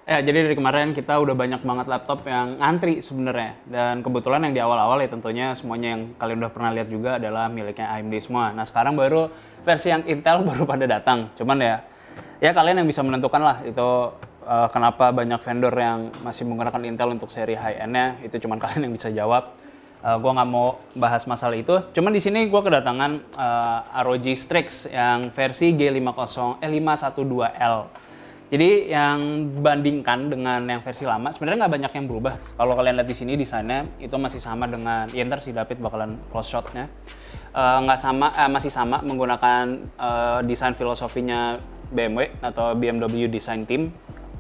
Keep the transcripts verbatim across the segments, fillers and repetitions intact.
Ya, jadi dari kemarin kita udah banyak banget laptop yang ngantri sebenarnya. Dan kebetulan yang di awal-awal ya tentunya semuanya yang kalian udah pernah lihat juga adalah miliknya A M D semua. Nah, sekarang baru versi yang Intel baru pada datang. Cuman ya, ya kalian yang bisa menentukan lah itu uh, kenapa banyak vendor yang masih menggunakan Intel untuk seri high-end-nya. Itu cuman kalian yang bisa jawab. Uh, gue nggak mau bahas masalah itu. Cuman di sini gue kedatangan uh, R O G Strix yang versi G lima puluh eh lima satu dua L. Jadi yang bandingkan dengan yang versi lama, sebenarnya nggak banyak yang berubah. Kalau kalian lihat di sini desainnya itu masih sama dengan, ya ntar si David bakalan close shotnya. Uh, nggak sama, uh, masih sama menggunakan uh, desain filosofinya B M W atau B M W Design Team.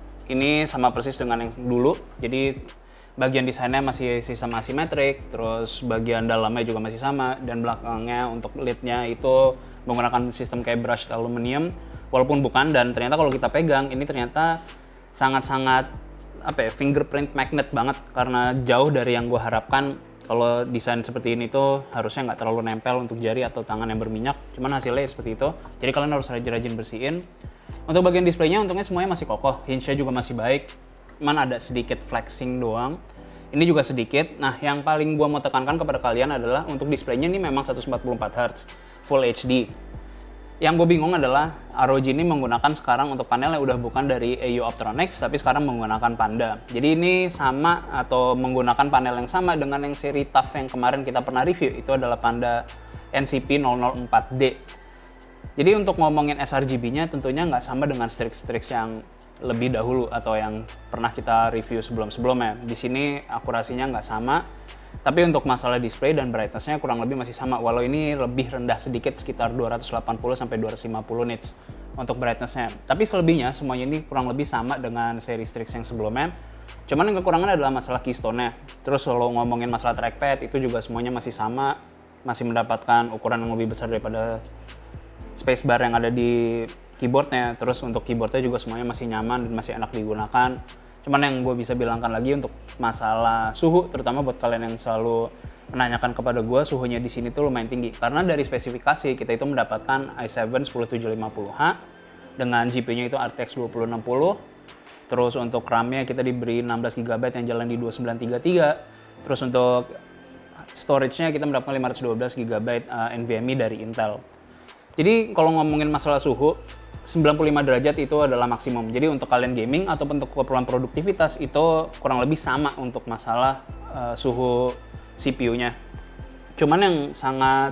Ini sama persis dengan yang dulu. Jadi bagian desainnya masih sistem asimetrik, terus bagian dalamnya juga masih sama, dan belakangnya untuk lid-nya itu menggunakan sistem kayak brushed aluminium. Walaupun bukan, dan ternyata kalau kita pegang ini ternyata sangat-sangat apa ya, fingerprint magnet banget, karena jauh dari yang gue harapkan. Kalau desain seperti ini tuh harusnya nggak terlalu nempel untuk jari atau tangan yang berminyak, cuman hasilnya seperti itu. Jadi kalian harus rajin-rajin bersihin. Untuk bagian displaynya untungnya semuanya masih kokoh, hinge-nya juga masih baik, cuman ada sedikit flexing doang. Ini juga sedikit. Nah, yang paling gue mau tekankan kepada kalian adalah untuk displaynya ini memang seratus empat puluh empat hertz Full H D. Yang gue bingung adalah R O G ini menggunakan sekarang untuk panelnya udah bukan dari A U Optronics, tapi sekarang menggunakan Panda. Jadi ini sama atau menggunakan panel yang sama dengan yang seri T A F yang kemarin kita pernah review. Itu adalah Panda N C P nol nol empat D. Jadi untuk ngomongin sRGB-nya tentunya nggak sama dengan Strix-Strix yang lebih dahulu atau yang pernah kita review sebelum-sebelumnya. Di sini akurasinya nggak sama. Tapi untuk masalah display dan brightness-nya kurang lebih masih sama, walau ini lebih rendah sedikit, sekitar dua ratus delapan puluh sampai dua ratus lima puluh nits untuk brightness-nya. Tapi selebihnya semuanya ini kurang lebih sama dengan seri Strix yang sebelumnya. Cuman yang kekurangan adalah masalah keystone-nya. Terus kalau ngomongin masalah trackpad, itu juga semuanya masih sama, masih mendapatkan ukuran yang lebih besar daripada spacebar yang ada di keyboard-nya. Terus untuk keyboard-nya juga semuanya masih nyaman dan masih enak digunakan. Cuman yang gue bisa bilangkan lagi untuk masalah suhu, terutama buat kalian yang selalu menanyakan kepada gue, suhunya di sini tuh lumayan tinggi. Karena dari spesifikasi kita itu mendapatkan i tujuh sepuluh tujuh lima puluh H dengan G P U-nya itu R T X dua puluh enam puluh. Terus untuk RAM-nya kita diberi enam belas giga byte yang jalan di dua sembilan tiga tiga. Terus untuk storage-nya kita mendapatkan lima ratus dua belas giga byte uh, NVMe dari Intel. Jadi kalau ngomongin masalah suhu, sembilan puluh lima derajat itu adalah maksimum. Jadi untuk kalian gaming ataupun untuk keperluan produktivitas itu kurang lebih sama untuk masalah uh, suhu C P U-nya. Cuman yang sangat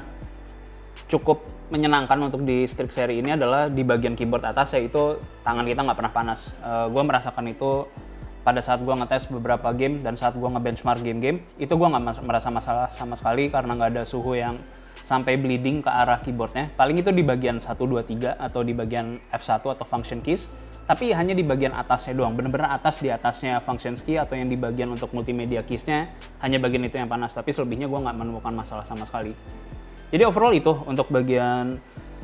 cukup menyenangkan untuk di Strix seri ini adalah di bagian keyboard atas, yaitu tangan kita nggak pernah panas. Uh, gue merasakan itu pada saat gue ngetes beberapa game dan saat gue ngebenchmark game-game, itu gue nggak merasa masalah sama sekali karena nggak ada suhu yang sampai bleeding ke arah keyboardnya. Paling itu di bagian satu, dua, tiga atau di bagian F satu atau function keys, tapi hanya di bagian atasnya doang, bener-bener atas di atasnya function key atau yang di bagian untuk multimedia keysnya, hanya bagian itu yang panas, tapi selebihnya gue nggak menemukan masalah sama sekali. Jadi overall itu untuk bagian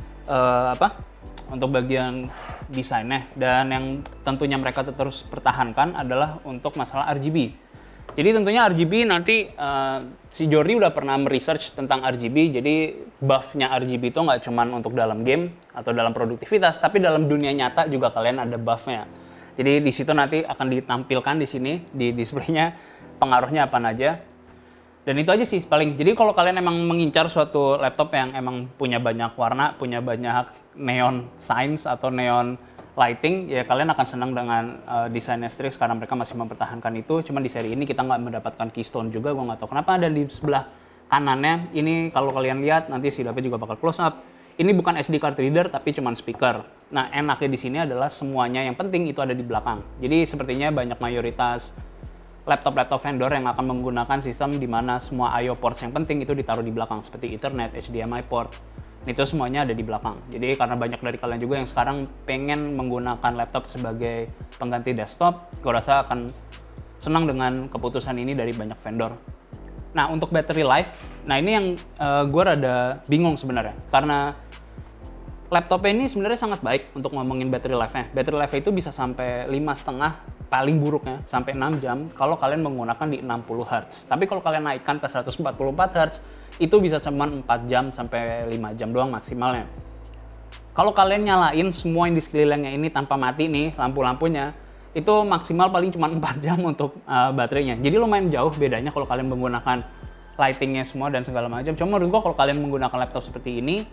uh, apa? Untuk bagian desainnya, dan yang tentunya mereka terus pertahankan adalah untuk masalah R G B. Jadi tentunya R G B nanti uh, si Jordi udah pernah meresearch tentang R G B. Jadi buff-nya R G B itu nggak cuma untuk dalam game atau dalam produktivitas, tapi dalam dunia nyata juga kalian ada buff-nya. Jadi di situ nanti akan ditampilkan di sini di displaynya pengaruhnya apa aja. Dan itu aja sih paling. Jadi kalau kalian emang mengincar suatu laptop yang emang punya banyak warna, punya banyak neon signs atau neon lighting, ya kalian akan senang dengan uh, desainnya Strix karena mereka masih mempertahankan itu. Cuman di seri ini kita nggak mendapatkan keystone juga, gue nggak tahu kenapa. Dan di sebelah kanannya ini kalau kalian lihat nanti si David juga bakal close up. Ini bukan S D card reader tapi cuman speaker. Nah enaknya di sini adalah semuanya yang penting itu ada di belakang. Jadi sepertinya banyak mayoritas laptop-laptop vendor yang akan menggunakan sistem di mana semua I O ports yang penting itu ditaruh di belakang seperti Ethernet, H D M I port. Itu semuanya ada di belakang. Jadi karena banyak dari kalian juga yang sekarang pengen menggunakan laptop sebagai pengganti desktop, gue rasa akan senang dengan keputusan ini dari banyak vendor. Nah untuk battery life, nah ini yang uh, gue rada bingung sebenarnya, karena laptopnya ini sebenarnya sangat baik untuk ngomongin battery life-nya. Battery life itu bisa sampai lima setengah paling buruknya sampai enam jam kalau kalian menggunakan di enam puluh hertz. Tapi kalau kalian naikkan ke seratus empat puluh empat hertz, itu bisa cuma empat jam sampai lima jam doang maksimalnya. Kalau kalian nyalain semua yang di sekelilingnya ini tanpa mati nih lampu-lampunya, itu maksimal paling cuma empat jam untuk uh, baterainya. Jadi lumayan jauh bedanya kalau kalian menggunakan lightingnya semua dan segala macam. Cuma menurut gua kalau kalian menggunakan laptop seperti ini,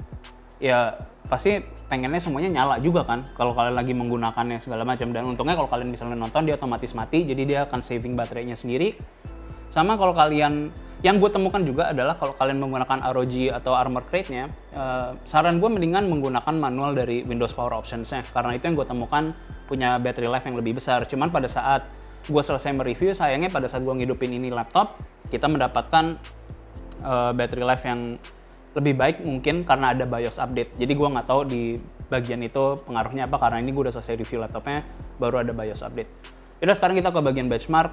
ya pasti pengennya semuanya nyala juga kan kalau kalian lagi menggunakannya segala macam. Dan untungnya kalau kalian misalnya nonton dia otomatis mati, jadi dia akan saving baterainya sendiri. Sama kalau kalian, yang gue temukan juga adalah kalau kalian menggunakan R O G atau Armor Crate-nya, eh, saran gue mendingan menggunakan manual dari Windows Power Options-nya, karena itu yang gue temukan punya battery life yang lebih besar. Cuman pada saat gue selesai mereview, sayangnya pada saat gue ngidupin ini laptop, kita mendapatkan uh, battery life yang lebih baik mungkin karena ada BIOS update. Jadi gue nggak tahu di bagian itu pengaruhnya apa, karena ini gue udah selesai review laptopnya, baru ada BIOS update. Yaudah, sekarang kita ke bagian benchmark,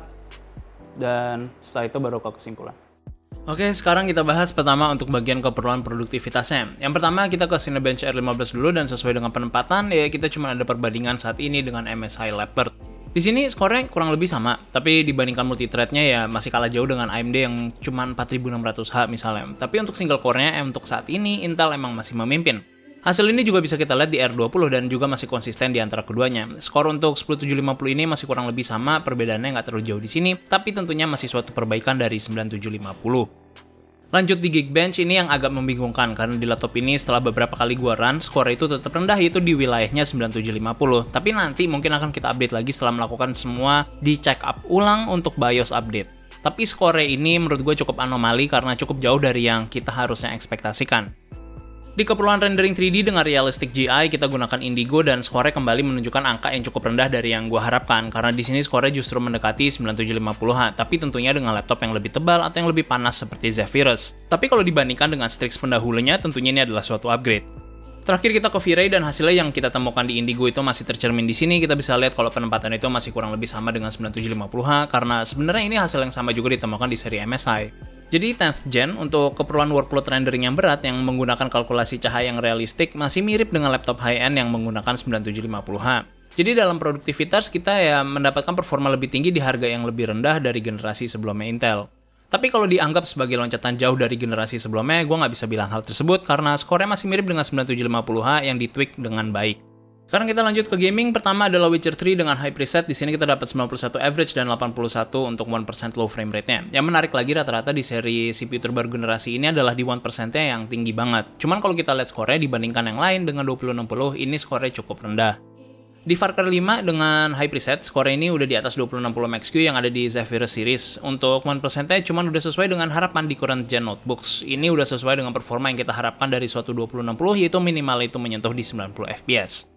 dan setelah itu baru ke kesimpulan. Oke, sekarang kita bahas pertama untuk bagian keperluan produktivitasnya. Yang pertama kita ke Cinebench R lima belas dulu, dan sesuai dengan penempatan ya kita cuma ada perbandingan saat ini dengan M S I Leopard. Di sini skornya kurang lebih sama, tapi dibandingkan multithread-nya ya masih kalah jauh dengan A M D yang cuma empat ribu enam ratus H misalnya. Tapi untuk single core-nya eh, untuk saat ini Intel emang masih memimpin. Hasil ini juga bisa kita lihat di R dua puluh dan juga masih konsisten di antara keduanya. Skor untuk sepuluh tujuh lima puluh ini masih kurang lebih sama, perbedaannya nggak terlalu jauh di sini, tapi tentunya masih suatu perbaikan dari sembilan tujuh lima puluh. Lanjut di Geekbench, ini yang agak membingungkan karena di laptop ini setelah beberapa kali gua run, skor itu tetap rendah, yaitu di wilayahnya sembilan tujuh lima puluh. Tapi nanti mungkin akan kita update lagi setelah melakukan semua di check up ulang untuk BIOS update. Tapi skornya ini menurut gue cukup anomali karena cukup jauh dari yang kita harusnya ekspektasikan. Di keperluan rendering tiga D dengan realistic G I, kita gunakan Indigo dan skornya kembali menunjukkan angka yang cukup rendah dari yang gue harapkan, karena di sini skornya justru mendekati sembilan tujuh lima puluh H, tapi tentunya dengan laptop yang lebih tebal atau yang lebih panas seperti Zephyrus. Tapi kalau dibandingkan dengan Strix pendahulunya, tentunya ini adalah suatu upgrade. Terakhir kita ke V-Ray, dan hasilnya yang kita temukan di Indigo itu masih tercermin di sini. Kita bisa lihat kalau penempatan itu masih kurang lebih sama dengan sembilan tujuh lima puluh H, karena sebenarnya ini hasil yang sama juga ditemukan di seri M S I. Jadi tenth gen untuk keperluan workload rendering yang berat yang menggunakan kalkulasi cahaya yang realistik masih mirip dengan laptop high-end yang menggunakan sembilan tujuh lima puluh H. Jadi dalam produktivitas kita ya mendapatkan performa lebih tinggi di harga yang lebih rendah dari generasi sebelumnya Intel. Tapi kalau dianggap sebagai loncatan jauh dari generasi sebelumnya, gue nggak bisa bilang hal tersebut karena skornya masih mirip dengan sembilan tujuh lima puluh H yang ditweak dengan baik. Sekarang kita lanjut ke gaming. Pertama adalah Witcher tiga dengan high preset. Di sini kita dapat sembilan puluh satu average dan delapan puluh satu untuk satu persen low frame rate-nya. Yang menarik lagi, rata-rata di seri C P U terbaru generasi ini adalah di satu persen-nya yang tinggi banget. Cuman kalau kita lihat skornya dibandingkan yang lain dengan dua puluh enam puluh, ini skornya cukup rendah. Di Far Cry lima dengan high preset, skornya ini udah di atas dua puluh enam puluh Max Q yang ada di Zephyrus series. Untuk satu persen-nya cuman udah sesuai dengan harapan di current gen notebooks. Ini udah sesuai dengan performa yang kita harapkan dari suatu dua puluh enam puluh, yaitu minimal itu menyentuh di sembilan puluh F P S.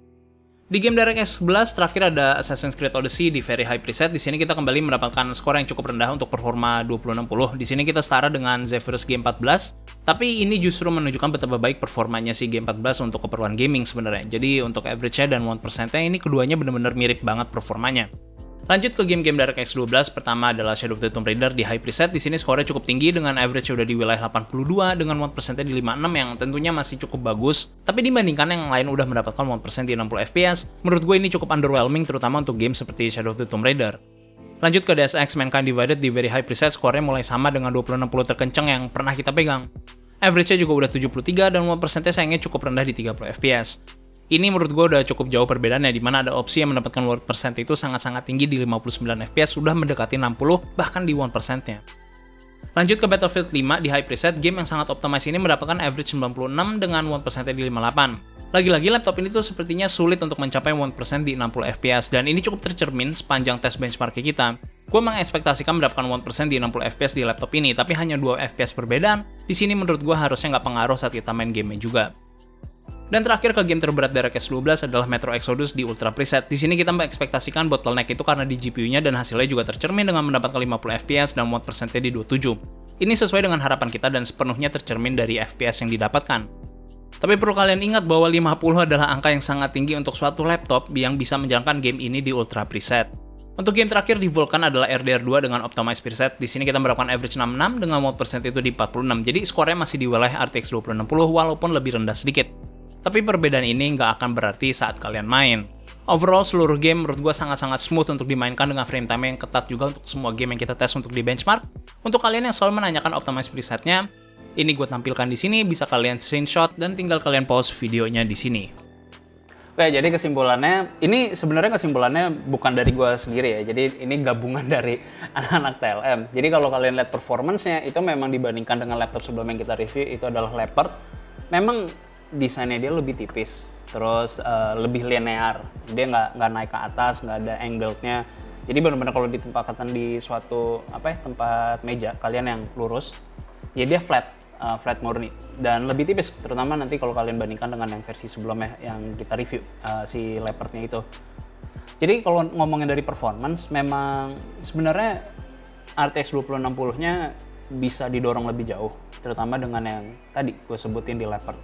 Di game DirectX sebelas terakhir ada Assassin's Creed Odyssey di very high preset. Di sini kita kembali mendapatkan skor yang cukup rendah untuk performa dua puluh enam puluh. Di sini kita setara dengan Zephyrus G empat belas, tapi ini justru menunjukkan betapa baik performanya si G empat belas untuk keperluan gaming sebenarnya. Jadi untuk average-nya dan satu persen-nya ini keduanya benar-benar mirip banget performanya. Lanjut ke game-game DirectX dua belas, pertama adalah Shadow of the Tomb Raider di high preset. Di sini skornya cukup tinggi dengan average udah di wilayah delapan puluh dua dengan satu persen-nya di lima puluh enam yang tentunya masih cukup bagus. Tapi dibandingkan yang lain udah mendapatkan satu persen di enam puluh F P S, menurut gue ini cukup underwhelming terutama untuk game seperti Shadow of the Tomb Raider. Lanjut ke D S X Mankind Divided di very high preset, skornya mulai sama dengan dua puluh enam puluh terkencang yang pernah kita pegang. Average-nya juga udah tujuh puluh tiga dan satu persen-nya sayangnya cukup rendah di tiga puluh F P S. Ini menurut gue udah cukup jauh perbedaannya, di mana ada opsi yang mendapatkan satu persen itu sangat-sangat tinggi di lima puluh sembilan F P S, sudah mendekati enam puluh, bahkan di satu persen-nya. Lanjut ke Battlefield lima di high preset, game yang sangat optimize ini mendapatkan average sembilan puluh enam dengan satu persen-nya di lima puluh delapan. Lagi-lagi laptop ini tuh sepertinya sulit untuk mencapai satu persen di enam puluh F P S, dan ini cukup tercermin sepanjang tes benchmark kita. Gue mengekspektasikan mendapatkan satu persen di enam puluh F P S di laptop ini, tapi hanya dua F P S perbedaan. Di sini menurut gue harusnya nggak pengaruh saat kita main gamenya juga. Dan terakhir ke game terberat DirectX dua belas adalah Metro Exodus di Ultra Preset. Di sini kita mengekspektasikan bottleneck itu karena di G P U-nya dan hasilnya juga tercermin dengan mendapatkan lima puluh F P S dan satu persen-nya di dua puluh tujuh. Ini sesuai dengan harapan kita dan sepenuhnya tercermin dari F P S yang didapatkan. Tapi perlu kalian ingat bahwa lima puluh adalah angka yang sangat tinggi untuk suatu laptop yang bisa menjalankan game ini di Ultra Preset. Untuk game terakhir di Vulkan adalah R D R dua dengan Optimized Preset. Di sini kita mendapatkan average enam puluh enam dengan satu persen itu di empat puluh enam. Jadi skornya masih di wilayah R T X dua puluh enam puluh walaupun lebih rendah sedikit. Tapi perbedaan ini nggak akan berarti saat kalian main. Overall, seluruh game menurut gue sangat-sangat smooth untuk dimainkan dengan frame time yang ketat juga untuk semua game yang kita tes untuk di benchmark. Untuk kalian yang selalu menanyakan optimize presetnya, ini gue tampilkan di sini, bisa kalian screenshot dan tinggal kalian pause videonya di sini. Oke, jadi kesimpulannya, ini sebenarnya kesimpulannya bukan dari gue sendiri ya, jadi ini gabungan dari anak-anak T L M. Jadi kalau kalian lihat performance-nya, itu memang dibandingkan dengan laptop sebelum yang kita review, itu adalah Leopard. Memang desainnya dia lebih tipis, terus uh, lebih linear, dia nggak nggak naik ke atas, nggak ada angle-nya. Jadi benar-benar kalau ditempatkan di suatu apa ya, tempat meja kalian yang lurus, ya dia flat, uh, flat murni dan lebih tipis, terutama nanti kalau kalian bandingkan dengan yang versi sebelumnya yang kita review, uh, si Leopard-nya itu. Jadi kalau ngomongin dari performance, memang sebenarnya R T X dua puluh enam puluh-nya bisa didorong lebih jauh, terutama dengan yang tadi gue sebutin di Leopard.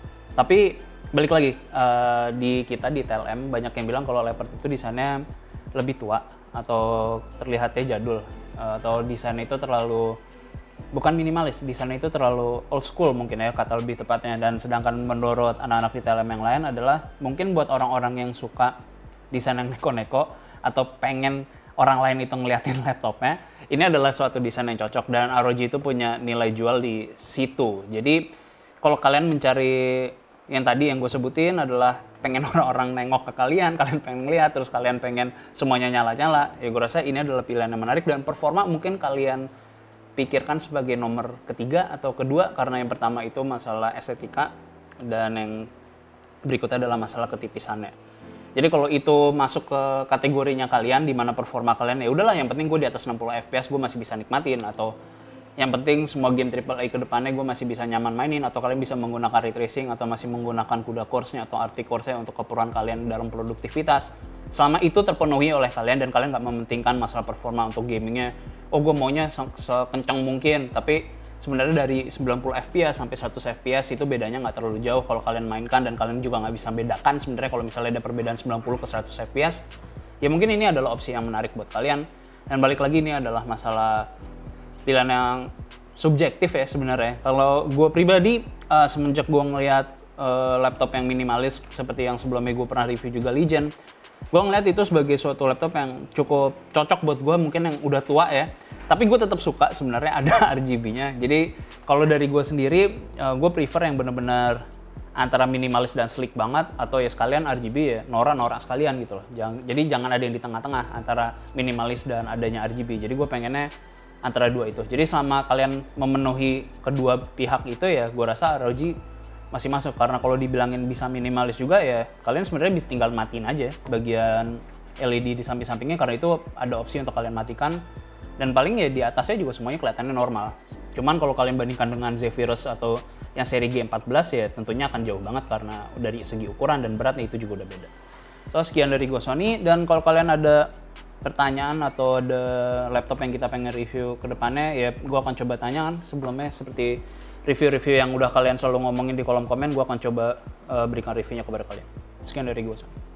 Tapi balik lagi, uh, di kita di T L M banyak yang bilang kalau Leopard itu desainnya lebih tua atau terlihatnya jadul, uh, atau desainnya itu terlalu bukan minimalis, desainnya itu terlalu old school mungkin ya kata lebih tepatnya. Dan sedangkan menurut anak-anak di T L M yang lain adalah mungkin buat orang-orang yang suka desain yang neko-neko atau pengen orang lain itu ngeliatin laptopnya, ini adalah suatu desain yang cocok dan R O G itu punya nilai jual di situ. Jadi kalau kalian mencari yang tadi yang gue sebutin adalah pengen orang-orang nengok ke kalian, kalian pengen lihat, terus kalian pengen semuanya nyala-nyala, ya gue rasa ini adalah pilihan yang menarik. Dan performa mungkin kalian pikirkan sebagai nomor ketiga atau kedua, karena yang pertama itu masalah estetika dan yang berikutnya adalah masalah ketipisannya. Jadi kalau itu masuk ke kategorinya kalian di mana performa kalian ya udahlah, yang penting gue di atas enam puluh F P S gue masih bisa nikmatin, atau yang penting semua game triple A ke depannya gue masih bisa nyaman mainin, atau kalian bisa menggunakan ray tracing atau masih menggunakan CUDA Cores-nya atau R T Cores-nya untuk keperluan kalian dalam produktivitas. Selama itu terpenuhi oleh kalian dan kalian nggak mementingkan masalah performa untuk gamingnya, oh gue maunya sekencang mungkin, tapi sebenarnya dari sembilan puluh F P S sampai seratus F P S itu bedanya nggak terlalu jauh kalau kalian mainkan, dan kalian juga nggak bisa bedakan sebenarnya kalau misalnya ada perbedaan sembilan puluh ke seratus F P S, ya mungkin ini adalah opsi yang menarik buat kalian. Dan balik lagi, ini adalah masalah pilihan yang subjektif ya sebenarnya. Kalau gue pribadi, uh, semenjak gue ngelihat uh, laptop yang minimalis seperti yang sebelumnya gue pernah review juga Legion, gue ngeliat itu sebagai suatu laptop yang cukup cocok buat gue, mungkin yang udah tua ya. Tapi gue tetap suka sebenarnya ada R G B-nya. Jadi kalau dari gue sendiri, uh, gue prefer yang bener-bener antara minimalis dan sleek banget, atau ya sekalian R G B ya norak-norak sekalian gitu loh. Jangan, jadi jangan ada yang di tengah-tengah antara minimalis dan adanya R G B. Jadi gue pengennya antara dua itu. Jadi selama kalian memenuhi kedua pihak itu ya gue rasa R O G masih masuk. Karena kalau dibilangin bisa minimalis juga ya kalian sebenarnya bisa tinggal matiin aja bagian L E D di samping-sampingnya, karena itu ada opsi untuk kalian matikan. Dan paling ya di atasnya juga semuanya kelihatannya normal. Cuman kalau kalian bandingkan dengan Zephyrus atau yang seri G empat belas ya tentunya akan jauh banget, karena dari segi ukuran dan beratnya itu juga udah beda. So sekian dari gue Sony, dan kalau kalian ada pertanyaan atau ada laptop yang kita pengen review ke depannya, ya gue akan coba tanya kan sebelumnya, seperti review-review yang udah kalian selalu ngomongin di kolom komen, gue akan coba uh, berikan reviewnya kepada kalian. Sekian dari gue Sony.